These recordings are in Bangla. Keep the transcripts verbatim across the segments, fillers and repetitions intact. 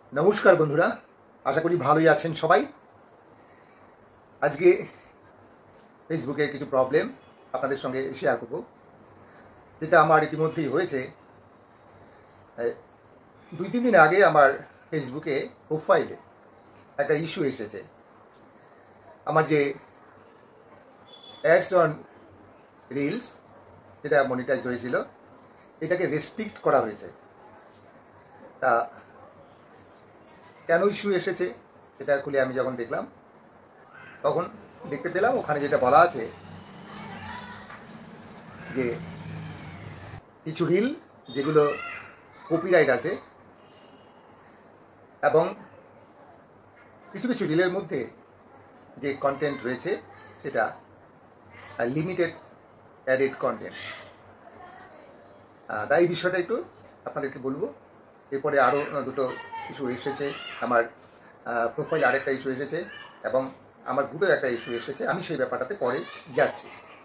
নমস্কার বন্ধুরা, আশা করি ভালোই আছেন সবাই। আজকে ফেসবুকে কিছু প্রবলেম আপনাদের সঙ্গে শেয়ার করব, যেটা আমার ইতিমধ্যেই হয়েছে। দুই তিন দিন আগে আমার ফেসবুকে প্রোফাইলে একটা ইস্যু এসেছে। আমার যে অ্যাডস অন রিলস যেটা মনিটাইজ হয়েছিল, এটাকে রেস্ট্রিক্ট করা হয়েছে। তা কেন ইস্যু এসেছে সেটা খুলে আমি যখন দেখলাম, তখন দেখতে পেলাম ওখানে যেটা বলা আছে যে কিছু রিল যেগুলো কপিরাইট আছে, এবং কিছু কিছু রিলের মধ্যে যে কন্টেন্ট রয়েছে সেটা লিমিটেড অ্যাডেড কন্টেন্ট। তাই এই বিষয়টা একটু আপনাদেরকে বলবো। এরপরে আরও দুটো ইস্যু এসেছে, আমার প্রোফাইলে আরেকটা ইস্যু এসেছে এবং আমার গ্রুপেও একটা ইস্যু এসেছে। আমি সেই ব্যাপারটাতে পরে যাচ্ছি।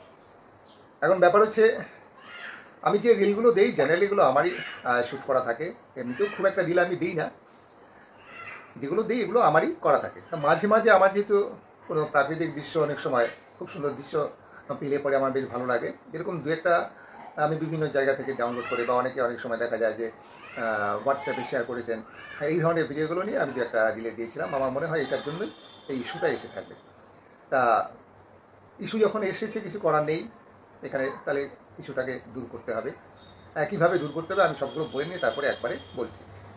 এখন ব্যাপার হচ্ছে, আমি যে রিলগুলো দিই জেনারেলি এগুলো আমারই শ্যুট করা থাকে। এমনিতেও খুব একটা রিল আমি দিই না, যেগুলো দিই এগুলো আমারই করা থাকে। মাঝে মাঝে আমার যেহেতু কোনো প্রাকৃতিক দৃশ্য, অনেক সময় খুব সুন্দর দৃশ্য পেলে পরে আমার বেশ ভালো লাগে। এরকম দু একটা আমি বিভিন্ন জায়গা থেকে ডাউনলোড করে, বা অনেকে অনেক সময় দেখা যায় যে হোয়াটসঅ্যাপে শেয়ার করেছেন, এই ধরনের ভিডিওগুলো নিয়ে আমি দু একটা রিলে দিয়েছিলাম। আমার মনে হয় এটার জন্যই এই ইস্যুটা এসে থাকবে। তা ইস্যু যখন এসেছে, কিছু করার নেই এখানে, তাহলে ইস্যুটাকে দূর করতে হবে। কীভাবে দূর করতে হবে আমি সবগুলো বলে নিয়ে তারপরে একবারে বলছি।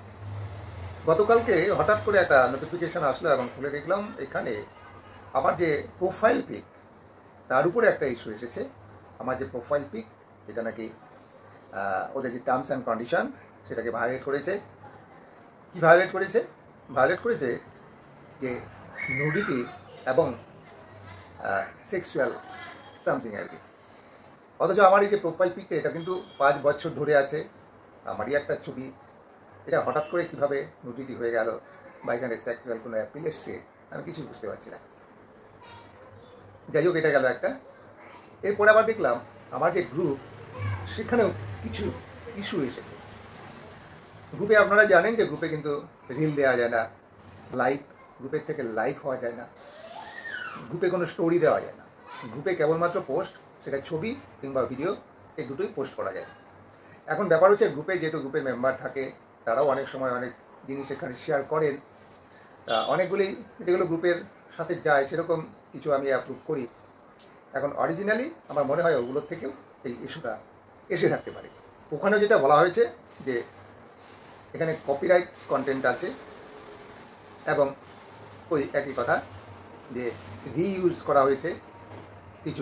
গতকালকে হঠাৎ করে একটা নোটিফিকেশান আসলো এবং খুলে দেখলাম এখানে আমার যে প্রোফাইল পিক, তার উপরে একটা ইস্যু এসেছে। আমার যে প্রোফাইল পিক, এটা নাকি ওদের যে টার্মস অ্যান্ড কন্ডিশন সেটাকে ভায়োলেট করেছে। কি ভায়োলেট করেছে? ভায়োলেট করেছে যে নুডিটি এবং সেক্সুয়াল সামথিং আর কি। অথচ আমার এই যে প্রোফাইল পিকটা, এটা কিন্তু পাঁচ বছর ধরে আছে, আমারই একটা ছবি। এটা হঠাৎ করে কীভাবে নুডিটি হয়ে গেল, বা এখানে সেক্সুয়াল কোনো অ্যাপিল এসছে, আমি কিছু বুঝতে পারছি না। যাই হোক, এটা গেল একটা। এরপরে আবার দেখলাম আমার যে গ্রুপ, সেখানেও কিছু ইস্যু এসেছে। গ্রুপে আপনারা জানেন যে গ্রুপে কিন্তু রিল দেওয়া যায় না, লাইভ গ্রুপের থেকে লাইভ হওয়া যায় না, গ্রুপে কোনো স্টোরি দেওয়া যায় না। গ্রুপে কেবলমাত্র পোস্ট, সেটা ছবি কিংবা ভিডিও, এই দুটোই পোস্ট করা যায়। এখন ব্যাপার হচ্ছে, গ্রুপে যেহেতু গ্রুপের মেম্বার থাকে, তারাও অনেক সময় অনেক জিনিস এখানে শেয়ার করেন। অনেকগুলি যেগুলো গ্রুপের সাথে যায় সেরকম কিছু আমি অ্যাপ্রুভ করি। এখন অরিজিনালি আমার মনে হয় ওগুলোর থেকেও এই ইস্যুটা এসে থাকতে পারে। ওখানে যেটা বলা হয়েছে যে এখানে কপিরাইট কন্টেন্ট আছে, এবং ওই একই কথা যে রিইউজ করা হয়েছে কিছু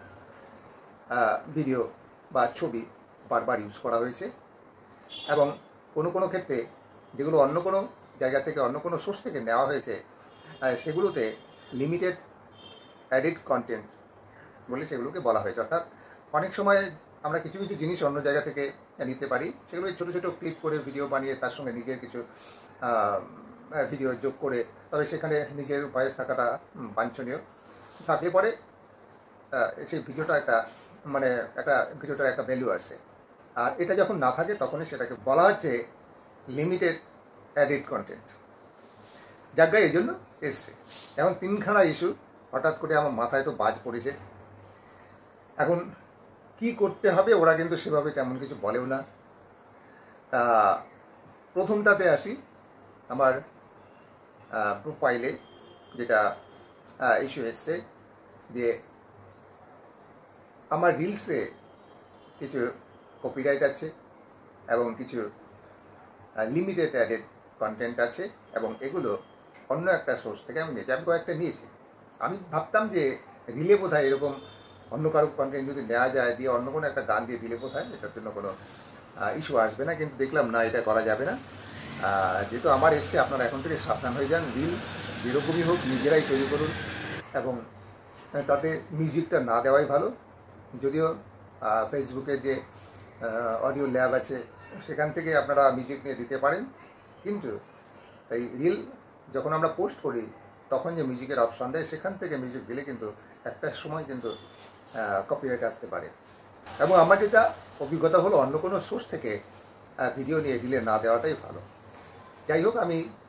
ভিডিও বা ছবি, বারবার ইউজ করা হয়েছে। এবং কোনো কোনো ক্ষেত্রে যেগুলো অন্য কোনো জায়গা থেকে, অন্য কোনো সোর্স থেকে নেওয়া হয়েছে, সেগুলোতে লিমিটেড অ্যাডিড কন্টেন্ট বলে সেগুলোকে বলা হয়েছে। অর্থাৎ অনেক সময় আমরা কিছু কিছু জিনিস অন্য জায়গা থেকে নিতে পারি, সেগুলো ছোটো ছোটো ক্লিপ করে ভিডিও বানিয়ে তার সঙ্গে নিজের কিছু ভিডিও যোগ করে, তবে সেখানে নিজের ভয়েস থাকাটা বাঞ্ছনীয় থাকলে পরে সেই ভিডিওটা একটা মানে একটা ভিডিওটার একটা ভ্যালু আসে। আর এটা যখন না থাকে, তখনই সেটাকে বলা হচ্ছে লিমিটেড অ্যাডিড কন্টেন্ট। যাজ্ঞা এই জন্য এসছে। এখন তিনখানা ইস্যু হঠাৎ করে আমার মাথায় তো বাজ পড়েছে। এখন কি করতে হবে, ওরা কিন্তু সেভাবে তেমন কিছু বলেও না। তা প্রথমটাতে আসি, আমার প্রোফাইলে যেটা ইস্যু এসছে যে আমার রিলসে কিছু কপিরাইট আছে এবং কিছু লিমিটেড অ্যাডেড কন্টেন্ট আছে, এবং এগুলো অন্য একটা সোর্স থেকে আমি নিয়েছি। আমি কয়েকটা নিয়েছি। আমি ভাবতাম যে রিলে বোধহয় এরকম অন্য কারো কন্টেন্ট যদি নেওয়া যায়, দিয়ে অন্য কোনো একটা গান দিয়ে দিলে বোধহয় এটার জন্য কোনো ইস্যু আসবে না। কিন্তু দেখলাম না, এটা করা যাবে না। যেহেতু আমার এসছে, আপনারা এখন থেকে সাবধান হয়ে যান। রিল যেরকমই হোক নিজেরাই তৈরি করুন, এবং তাতে মিউজিকটা না দেওয়াই ভালো। যদিও ফেসবুকের যে অডিও ল্যাব আছে, সেখান থেকে আপনারা মিউজিক নিয়ে দিতে পারেন, কিন্তু এই রিল যখন আমরা পোস্ট করি, তখন যে মিউজিকের অপশান দেয়, সেখান থেকে মিউজিক দিলে কিন্তু একটা সময় কিন্তু কপিরাইট আসতে পারে। এবং আমার যেটা অভিজ্ঞতা হলো, অন্য কোনো সোর্স থেকে ভিডিও নিয়ে রিলে না দেওয়াটাই ভালো। যাই হোক, আমি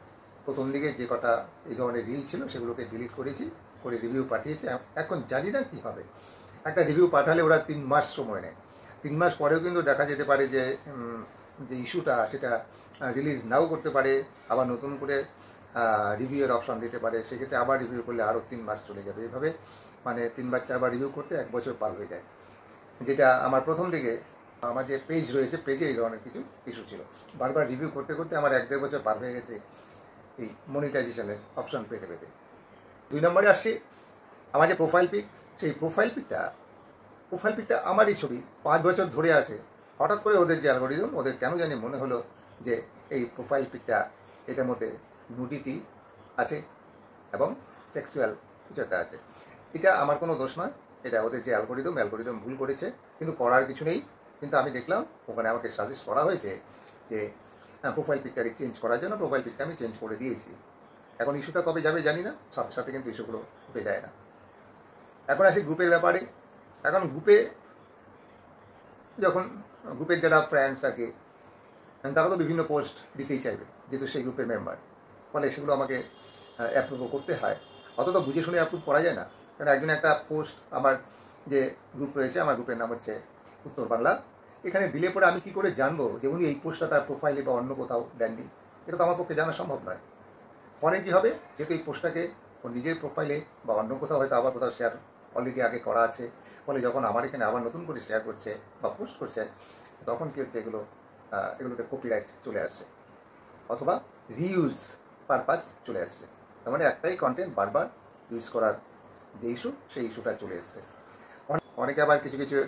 প্রথম দিকে যে কটা এই ধরনের রিল ছিল সেগুলোকে ডিলিট করেছি, করে রিভিউ পাঠিয়েছি। এখন জানি না কী হবে। একটা রিভিউ পাঠালে ওরা তিন মাস সময় নেয়, তিন মাস পরেও কিন্তু দেখা যেতে পারে যে যে ইস্যুটা সেটা রিলিজ নাও করতে পারে, আবার নতুন করে রিভিউয়ের অপশান দিতে পারে। সেক্ষেত্রে আবার রিভিউ করলে আরও তিন মাস চলে যাবে। এইভাবে মানে তিনবার চারবার রিভিউ করতে এক বছর পার হয়ে যায়। যেটা আমার প্রথম দিকে আমার যে পেজ রয়েছে, পেজে এই ধরনের কিছু ইস্যু ছিল। বারবার রিভিউ করতে করতে আমার এক দেড় বছর পার হয়ে গেছে এই মনিটাইজেশনের অপশান পেতে পেতে। দুই নম্বরে আসছি আমার যে প্রোফাইল পিক, সেই প্রোফাইল পিকটা প্রোফাইল পিকটা আমারই ছবি, পাঁচ বছর ধরে আছে। হঠাৎ করে ওদের যে অ্যালগরিদম, ওদের কেন জানি মনে হলো যে এই প্রোফাইল পিকটা এটার মধ্যে নুডিটি আছে এবং সেক্সুয়াল কিছু একটা আছে। এটা আমার কোনো দোষ নয়, এটা ওদের যে অ্যালগরিদম অ্যালগরিদম ভুল করেছে, কিন্তু করার কিছু নেই। কিন্তু আমি দেখলাম ওখানে আমাকে সাজেস্ট করা হয়েছে যে প্রোফাইল পিকটাকে চেঞ্জ করার জন্য। প্রোফাইল পিকটা আমি চেঞ্জ করে দিয়েছি। এখন ইস্যুটা কবে যাবে জানি না, সাথে সাথে কিন্তু ইস্যুগুলো উঠে যায় না। এখন আসি গ্রুপের ব্যাপারে। এখন গ্রুপে যখন গ্রুপের যারা ফ্রেন্ডস আর কি, তারা তো বিভিন্ন পোস্ট দিতেই চাইবে, যেহেতু সেই গ্রুপের মেম্বার, ফলে সেগুলো আমাকে অ্যাপ্রুভও করতে হয়। অত তো বুঝে শুনে অ্যাপ্রুভ করা যায় না। কারণ একজন একটা পোস্ট, আমার যে গ্রুপ রয়েছে, আমার গ্রুপের নাম হচ্ছে উত্তর বাংলা, এখানে দিলে পরে আমি কি করে জানবো যে উনি এই পোস্টটা তার প্রোফাইলে বা অন্য কোথাও দেননি? এটা তো আমার পক্ষে জানা সম্ভব নয়। ফলে কী হবে, যেহেতু এই পোস্টটাকে ওর নিজের প্রোফাইলে বা অন্য কোথাও হয়তো আবার কোথাও শেয়ার অলরেডি আগে করা আছে, ফলে যখন আমার এখানে আবার নতুন করে শেয়ার করছে বা পোস্ট করছে, তখন কী হচ্ছে, এগুলো এগুলোতে কপিরাইট চলে আসছে অথবা রিইউজ পারপাস চলে আসছে। তার মানে একটাই কন্টেন্ট বারবার ইউজ করার যে ইস্যু, সেই ইস্যুটা চলে এসছে। অনেকে আবার কিছু কিছু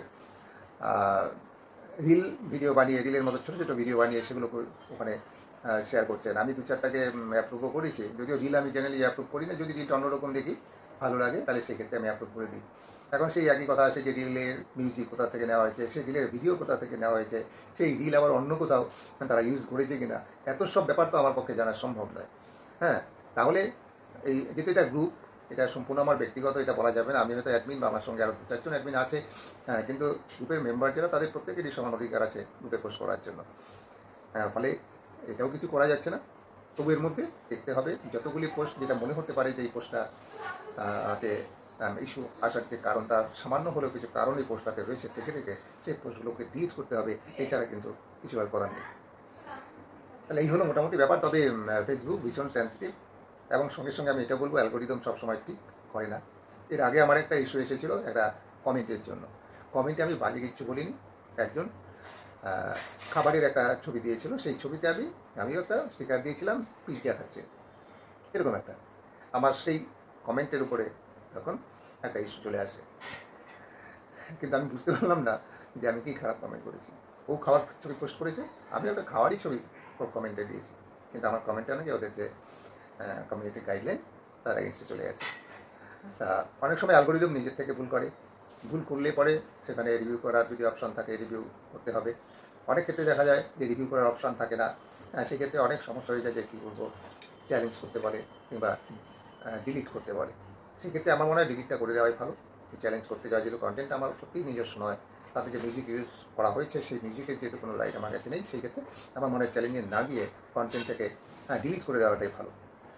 রিল ভিডিও বানিয়ে, রিলের মতো ছোটো ছোটো ভিডিও বানিয়ে সেগুলো ওখানে শেয়ার করছেন। আমি দু চারটাকে অ্যাপ্রুভও করেছি, যদিও রিল আমি জেনারেলি অ্যাপ্রুভ করি না। যদি রিলটা অন্যরকম দেখি, ভালো লাগে, তাহলে সেক্ষেত্রে আমি অ্যাপ্রুভ করে দিই। এখন সেই একই কথা আসে যে রিলের মিউজিক কোথা থেকে নেওয়া হয়েছে, সেই রিলের ভিডিও কোথা থেকে নেওয়া হয়েছে, সেই রিল আবার অন্য কোথাও তারা ইউজ করেছে কিনা, এত সব ব্যাপার তো আমার পক্ষে জানা সম্ভব নয়। হ্যাঁ, তাহলে এই যেহেতু এটা গ্রুপ, এটা সম্পূর্ণ আমার ব্যক্তিগত, এটা বলা যাবে না। আমি হয়তো অ্যাডমিন বা আমার সঙ্গে আরও দু চারজন অ্যাডমিন আছে, হ্যাঁ, কিন্তু গ্রুপের মেম্বার যারা, তাদের প্রত্যেকেরই সমান অধিকার আছে গ্রুপে পোস্ট করার জন্য। হ্যাঁ, ফলে এটাও কিছু করা যাচ্ছে না। তবু এর মধ্যে দেখতে হবে যতগুলি পোস্ট, যেটা মনে হতে পারে যে এই পোস্টটা তে ইস্যু আসার যে কারণ, তার সামান্য হলেও কিছু কারণ এই পোস্টটাতে রয়েছে থেকে থেকে সেই পোস্টগুলোকে ডিলিট করতে হবে। এছাড়া কিন্তু কিছু আর করার নেই। তাহলে এই হলো মোটামুটি ব্যাপার। তবে ফেসবুক ভীষণ সেন্সিটিভ, এবং সঙ্গে সঙ্গে আমি এটা বলবো, অ্যালগরিদম সবসময় ঠিক করে না। এর আগে আমার একটা ইস্যু এসেছিলো একটা কমেন্টের জন্য। কমেন্টে আমি বাজে কিচ্ছু বলিনি। একজন খাবারের একটা ছবি দিয়েছিল, সেই ছবিতে আমি আমিও একটা স্টিকার দিয়েছিলাম, পিৎজা খাচ্ছে, এরকম একটা। আমার সেই কমেন্টের উপরে তখন একটা ইস্যু চলে আসে, কিন্তু আমি বুঝতে পারলাম না যে আমি কি খারাপ কমেন্ট করেছি। ও খাবার ছবি পোস্ট করেছে, আমি একটা খাওয়ারই ছবি কমেন্টে দিয়েছি, কিন্তু আমার কমেন্টটা নাকি ওদের যে কমিউনিটি গাইডলাইন, তার এগেন্সে চলে গেছে। তা অনেক সময় অ্যালগরিদম নিজের থেকে ভুল করে, ভুল করলে পরে সেখানে রিভিউ করার যদি অপশান থাকে, রিভিউ করতে হবে। অনেক ক্ষেত্রে দেখা যায় যে রিভিউ করার অপশান থাকে না, সেক্ষেত্রে অনেক সমস্যা হয়ে যায় যে কী করবো, চ্যালেঞ্জ করতে বলে কিংবা ডিলিট করতে বলে। সেক্ষেত্রে আমার মনে হয় ডিলিটটা করে দেওয়াই ভালো। চ্যালেঞ্জ করতে যাওয়া, যেহেতু কন্টেন্ট আমার সত্যিই নিজস্ব নয়, তাতে যে মিউজিক ইউজ করা হয়েছে, সেই মিউজিকের যেহেতু কোনো রাইট আমার কাছে নেই, সেই ক্ষেত্রে আমার মনে হয় চ্যালেঞ্জে না গিয়ে কন্টেন্টটাকে ডিলিট করে দেওয়াটাই ভালো।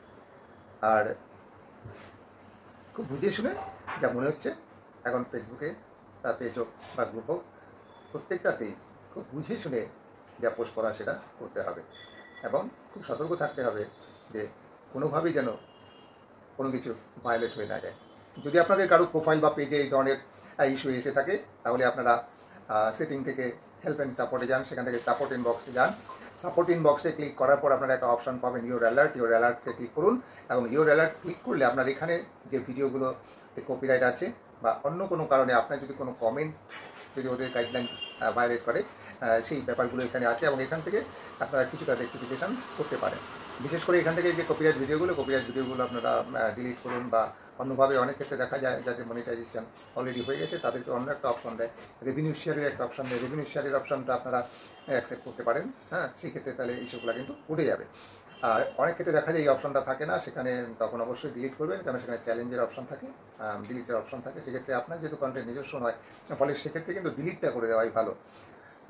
আর খুব বুঝে শুনে, যা মনে হচ্ছে এখন ফেসবুকে তার পেজ হোক বা গ্রুপ হোক, প্রত্যেকটাতেই খুব বুঝে শুনে যা পোস্ট করা সেটা করতে হবে, এবং খুব সতর্ক থাকতে হবে যে কোনোভাবেই যেন কোনো কিছু ভায়োলেট হয়ে না যায়। যদি আপনাদের কারো প্রোফাইল বা পেজে এই ধরনের ইস্যু এসে থাকে, তাহলে আপনারা সেটিং থেকে হেল্প অ্যান্ড সাপোর্টে যান, সেখান থেকে সাপোর্ট ইনবক্সে যান। সাপোর্ট ইনবক্সে ক্লিক করার পর আপনারা একটা অপশান পাবেন, ইউর অ্যালার্ট। ইউর অ্যালার্টে ক্লিক করুন, এবং ইউর অ্যালার্ট ক্লিক করলে আপনার এখানে যে ভিডিওগুলোতে কপিরাইট আছে বা অন্য কোনো কারণে আপনার যদি কোনো কমেন্ট যদি ওদের গাইডলাইন ভায়োলেট করে, সেই ব্যাপারগুলো এখানে আছে, এবং এখান থেকে আপনারা কিছুটা রেক্টিফিকেশান করতে পারেন। বিশেষ করে এখান থেকে যে কপিরাইট ভিডিওগুলো কপিরাইট ভিডিওগুলো আপনারা ডিলিট করুন, বা অন্যভাবে অনেক ক্ষেত্রে দেখা যায় যাদের মনিটাইজেশন অলরেডি হয়ে গেছে, তাদেরকে অন্য একটা অপশন দেয়, রেভিনিউ শেয়ারের একটা অপশন দেয়। রেভিনিউ শেয়ারের অপশনটা আপনারা অ্যাকসেপ্ট করতে পারেন। হ্যাঁ, সেই ক্ষেত্রে তাহলে ইস্যুগুলো কিন্তু উঠে যাবে। আর অনেক ক্ষেত্রে দেখা যায় এই অপশনটা থাকে না, সেখানে তখন অবশ্যই ডিলিট করবেন, কারণ সেখানে চ্যালেঞ্জের অপশন থাকে, ডিলিটের অপশন থাকে। সেক্ষেত্রে আপনার যেহেতু কন্টেন্ট নিজস্ব নয়, ফলে সেক্ষেত্রে কিন্তু ডিলিটটা করে দেওয়াই ভালো।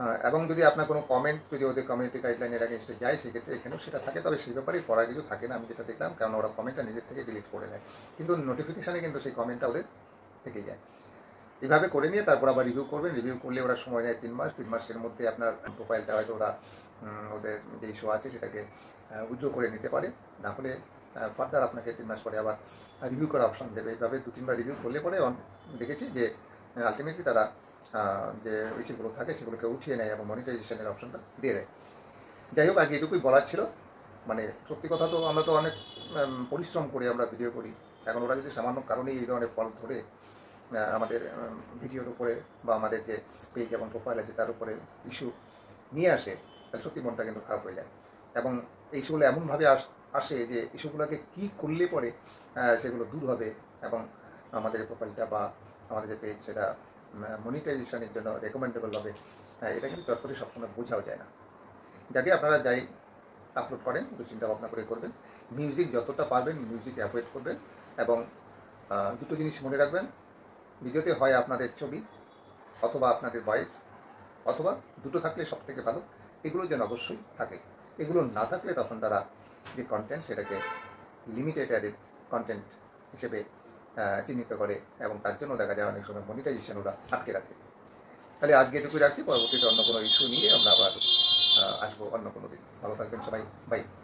এবং যদি আপনার কোনো কমেন্ট যদি ওদের কমিউনিটি গাইডলাইনের এগেনস্টে যায় সেক্ষেত্রে এখানেও সেটা থাকে, তবে সেই ব্যাপারে করার কিছু থাকে না আমি যেটা দেখলাম, কারণ ওরা কমেন্টটা নিজের থেকে ডিলিট করে নেয়, কিন্তু নোটিফিকেশানে কিন্তু সেই কমেন্টটা ওদের থেকে যায়। এইভাবে করে নিয়ে তারপর আবার রিভিউ করবেন। রিভিউ করলে ওরা সময় নেয় তিন মাস তিন মাসের মধ্যে আপনার প্রোফাইলটা হয়তো ওরা ওদের যে ইস্যু আছে সেটাকে উজ্জ্বল করে নিতে পারে, না হলে ফার্দার আপনাকে তিন মাস পরে আবার রিভিউ করার অপশান দেবে। এইভাবে দু তিনবার রিভিউ করলে পরে দেখেছি যে আলটিমেটলি তারা যে ইস্যুগুলো থাকে সেগুলোকে উঠিয়ে নেয় এবং মনিটাইজেশনের অপশানটা দিয়ে দেয়। যাই হোক, আজকে এটুকুই বলার ছিল। মানে সত্যি কথা তো আমরা তো অনেক পরিশ্রম করে আমরা ভিডিও করি, এখন ওরা যদি সামান্য কারণেই এই ধরনের ফল ধরে আমাদের ভিডিওর উপরে বা আমাদের যে পেজ এবং প্রোফাইল আছে তার উপরে ইস্যু নিয়ে আসে, তাহলে সত্যি মনটা কিন্তু খারাপ হয়ে যায়। এবং এই ইস্যুগুলো এমনভাবে আস আসে যে ইস্যুগুলোকে কী করলে পরে সেগুলো দূর হবে এবং আমাদের প্রোফাইলটা বা আমাদের যে পেজ সেটা মনিটাইজেশনের জন্য রেকমেন্ডেবল হবে, এটা কিন্তু চট করে সবসময় বোঝাও যায় না। যাকে আপনারা যাই আপলোড করেন একটু চিন্তা ভাবনা করে করবেন। মিউজিক যতটা পারবেন মিউজিক অ্যাভয়েড করবেন, এবং দুটো জিনিস মনে রাখবেন, ভিডিওতে হয় আপনাদের ছবি অথবা আপনাদের ভয়েস, অথবা দুটো থাকলে সব থেকে ভালো, এগুলো যেন অবশ্যই থাকে। এগুলো না থাকলে তখন তারা যে কন্টেন্ট সেটাকে লিমিটেড অ্যাডেড কন্টেন্ট হিসেবে চিহ্নিত করে এবং তার জন্য দেখা যায় অনেক সময় মনিটাইজেশন ওরা আটকে রাখে। তাহলে আজকে এটুকুই রাখছি, পরবর্তীতে অন্য কোনো ইস্যু নিয়ে আমরা আবার আসবো অন্য কোনো দিন। ভালো থাকবেন সবাই, বাই।